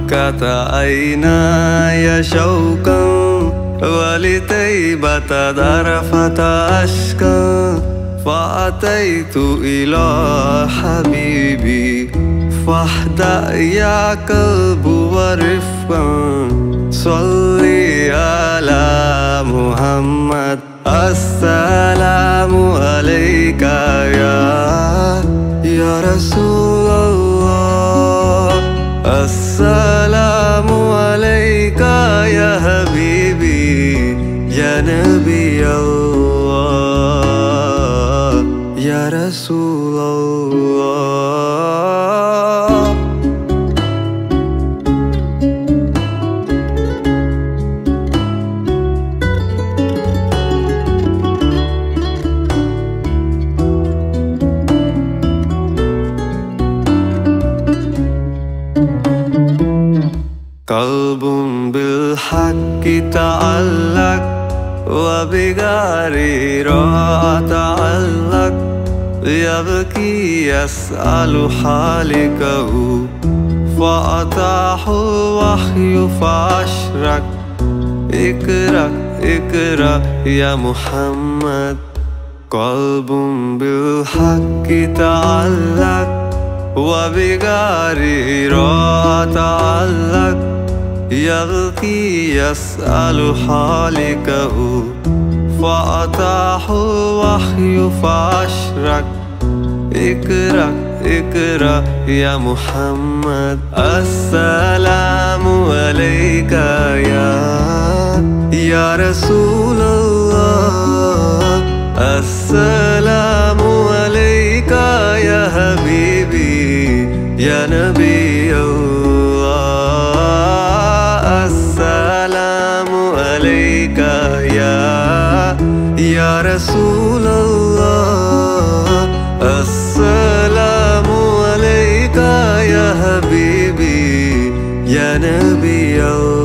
مكة عيناي شوقا ولطيبة ذرفة أشكا فأتيت إلى حبيبي فاهدأ يا قلب ورفقا صلي على محمد السلام عليك يا رسول الله السلام عليك يا حبيبي يا نبي الله يا رسول الله قلب بالحق تعلق وبغير تعلق يبكي يسأل حالكه فأتاه الوحي فأشرق اقرأ اقرأ يا محمد قلب بالحق تعلق وبغير تعلق يبكي يسأل حالكه فأتاه الوحي فأشرق اقرأ اقرأ يا محمد السلام عليك يا رسول الله السلام عليك يا حبيبي يا نبي الله السلام عليك يا رسول الله السلام عليك يا حبيبي يا نبي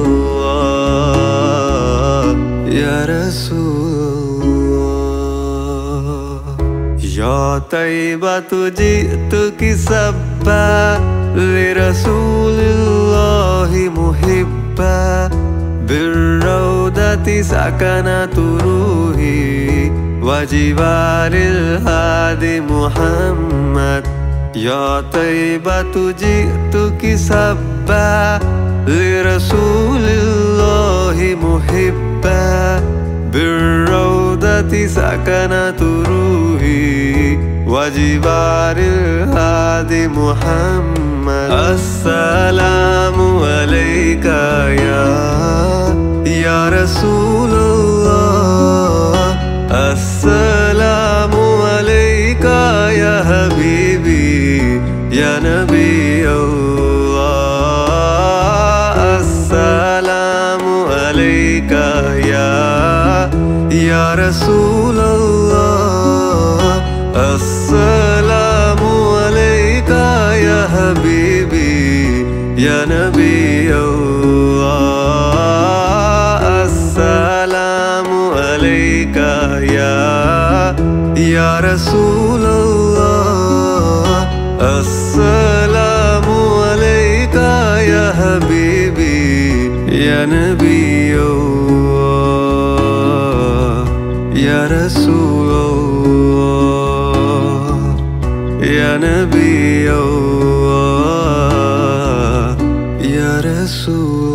الله يا رسول الله يا طيبة جئتك سبا لرسول الله محبا بالروضة سكنت روحي وجوار الهادي محمد يا طيبة جئتك سبا لرسول الله محبا بالروضة سكنت روحي وجوار الهادي محمد السلام عليك يا رسول الله السلام عليك يا حبيبي يا نبي الله السلام عليك يا رسول الله السلام عليك يا حبيبي يا نبي الله السلام عليك يا رسول الله السلام عليك يا حبيبي يا نبي الله يا رسول الله يا نبي الله يا رسول